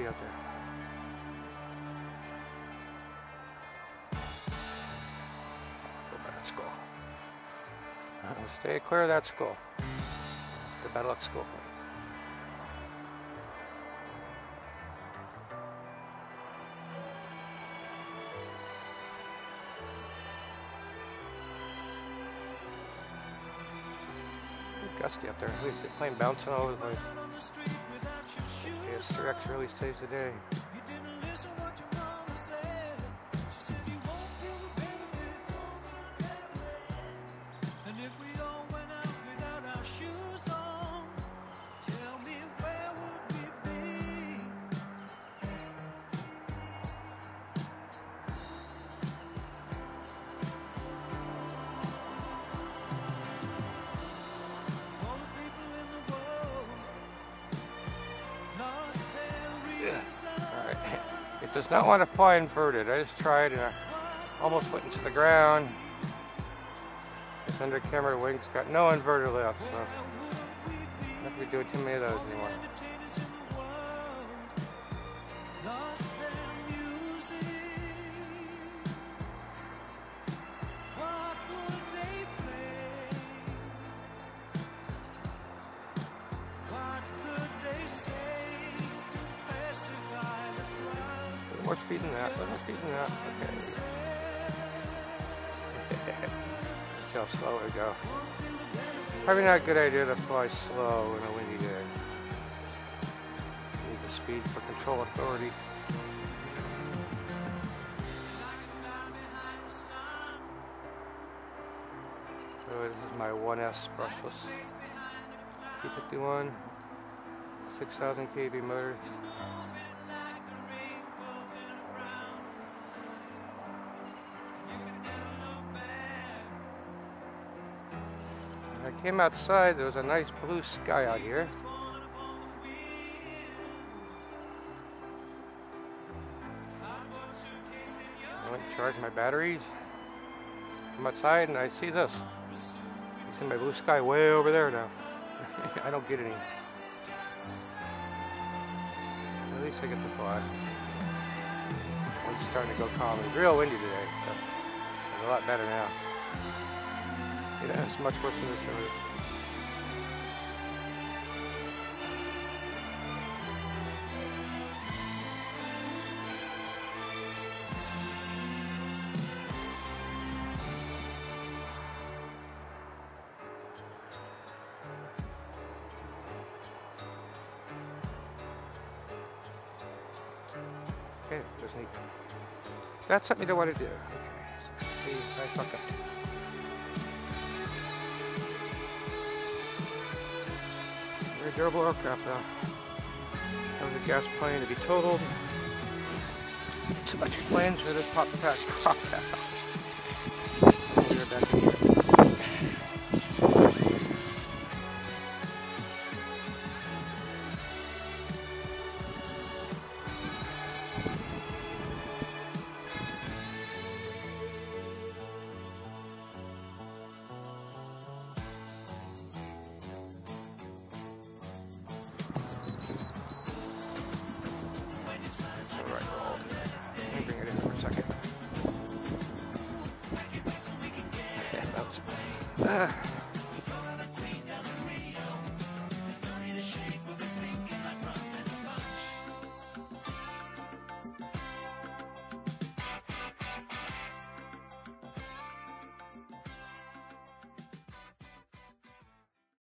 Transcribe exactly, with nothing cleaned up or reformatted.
gusty out there. Go by that skull. Uh, stay clear of that skull. The bad luck skull. Gusty up there. At least the plane bouncing all over the place. The S three X really saves the day. It does not want to fly inverted. I just tried and I almost went into the ground. This under-cambered wing's got no inverted left, so I'm not going to be doing too many of those anymore. More speed than that, a little more speed than that. Okay. See how slow we go. Probably not a good idea to fly slow in a windy day. Need the speed for control authority. So this is my one S brushless P fifty-one, six thousand K V motor. I came outside, there was a nice blue sky out here. I went and charged my batteries. Come outside and I see this. I see my blue sky way over there now. I don't get any. At least I get to fly. It's starting to go calm. It's real windy today, so it's a lot better now. Yeah, it's much worse than this earlier. Okay, there's neat. That's something you don't want to do. Okay, see, I fuck up. Very durable aircraft though. That was a gas plane to be totaled. Too much planes for this pop pack pop pack. We're back in here. Uh,